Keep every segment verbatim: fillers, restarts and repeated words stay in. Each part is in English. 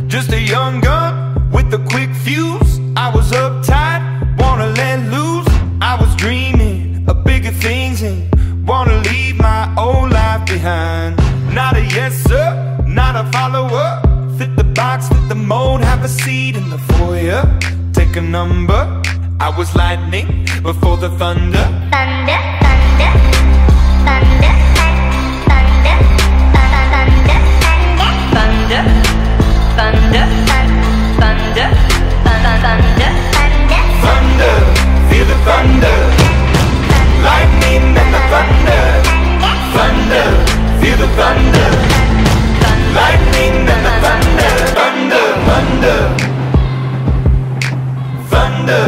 Just a young gun with a quick fuse. I was uptight, wanna let loose. I was dreaming of bigger things and wanna leave my old life behind. Not a yes sir, not a follower. Fit the box, fit the mold, have a seat in the foyer. Take a number. I was lightning before the thunder. Thunder, thunder, thunder, thunder, thunder, thunder, thunder, thunder, thunder, thunder, thunder, feel the thunder. Lightning and the thunder. Thunder, feel the thunder. Lightning and the thunder. Thunder, thunder, thunder.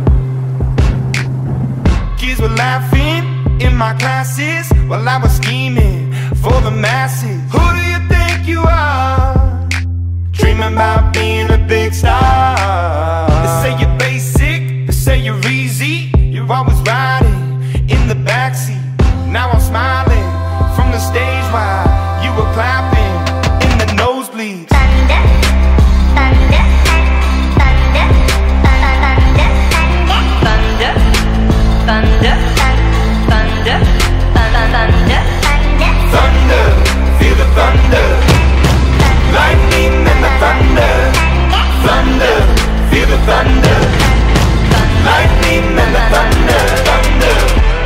Kids were laughing in my classes while I was scheming for the masses. Who do you think you are? Dreaming about being a big star. They say you're basic, they say you're easy. You're always riding in the backseat. Now I'm smiling from the stage while you were clapping in the nosebleeds. thunder, thunder, thunder, thunder, thunder, thunder, thunder, thunder, thunder, feel the thunder. Lightning and the thunder. Thunder, feel the thunder. Lightning and the thunder. Thunder.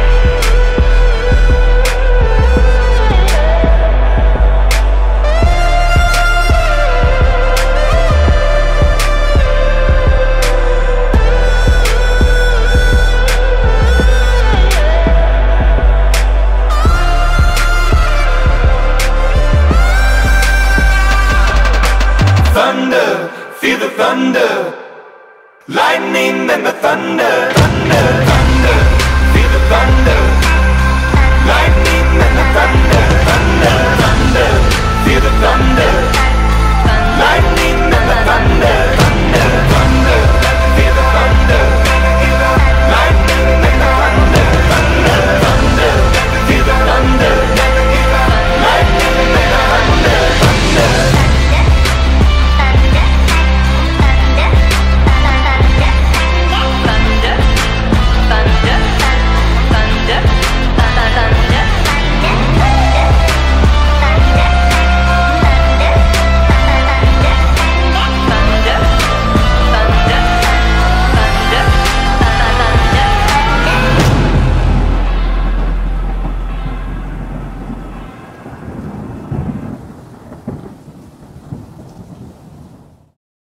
Thunder, feel the thunder. Lightning and the thunder. Thunder, thunder, feel the thunder. Lightning and the thunder. Thunder, thunder, feel the thunder.